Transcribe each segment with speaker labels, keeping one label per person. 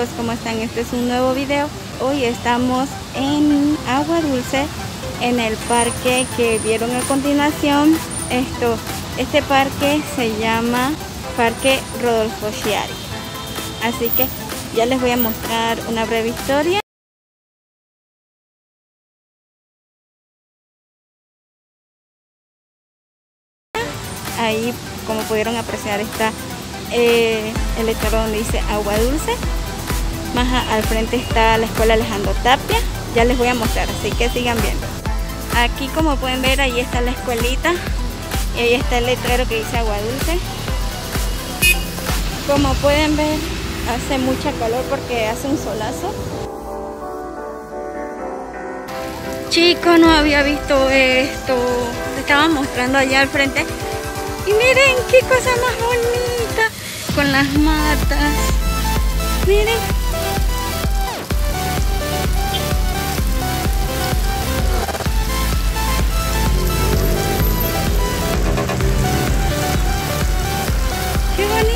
Speaker 1: amigos, ¿cómo están? Este es un nuevo video. Hoy estamos en Agua Dulce, en el parque que vieron a continuación. Este parque se llama Parque Rodolfo Schiari. Así que ya les voy a mostrar una breve historia. Ahí, como pudieron apreciar, está el letrero donde dice Agua Dulce. Más al frente está la escuela Alejandro Tapia. Ya les voy a mostrar, así que sigan viendo. Aquí, como pueden ver, ahí está la escuelita y ahí está el letrero que dice Agua Dulce. Como pueden ver, hace mucha calor porque hace un solazo. Chicos, no había visto esto. Te estaba mostrando allá al frente. Y miren qué cosa más bonita con las matas. Miren. Qué bonito.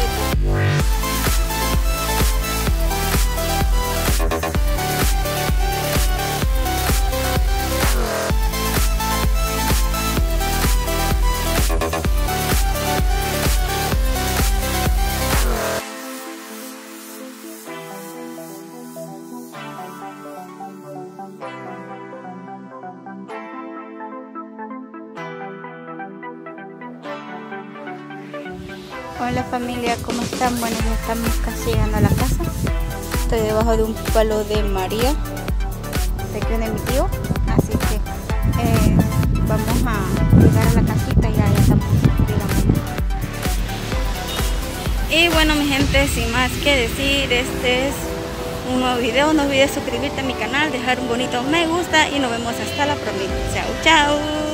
Speaker 1: Hola familia, ¿cómo están? Bueno, ya estamos casi llegando a la casa. Estoy debajo de un palo de María, de que de mi tío. Así que vamos a llegar a la casita y ya estamos, digamos. Y bueno, mi gente, sin más que decir, este es un nuevo video. No olvides suscribirte a mi canal, dejar un bonito me gusta y nos vemos hasta la próxima. Chao, chao.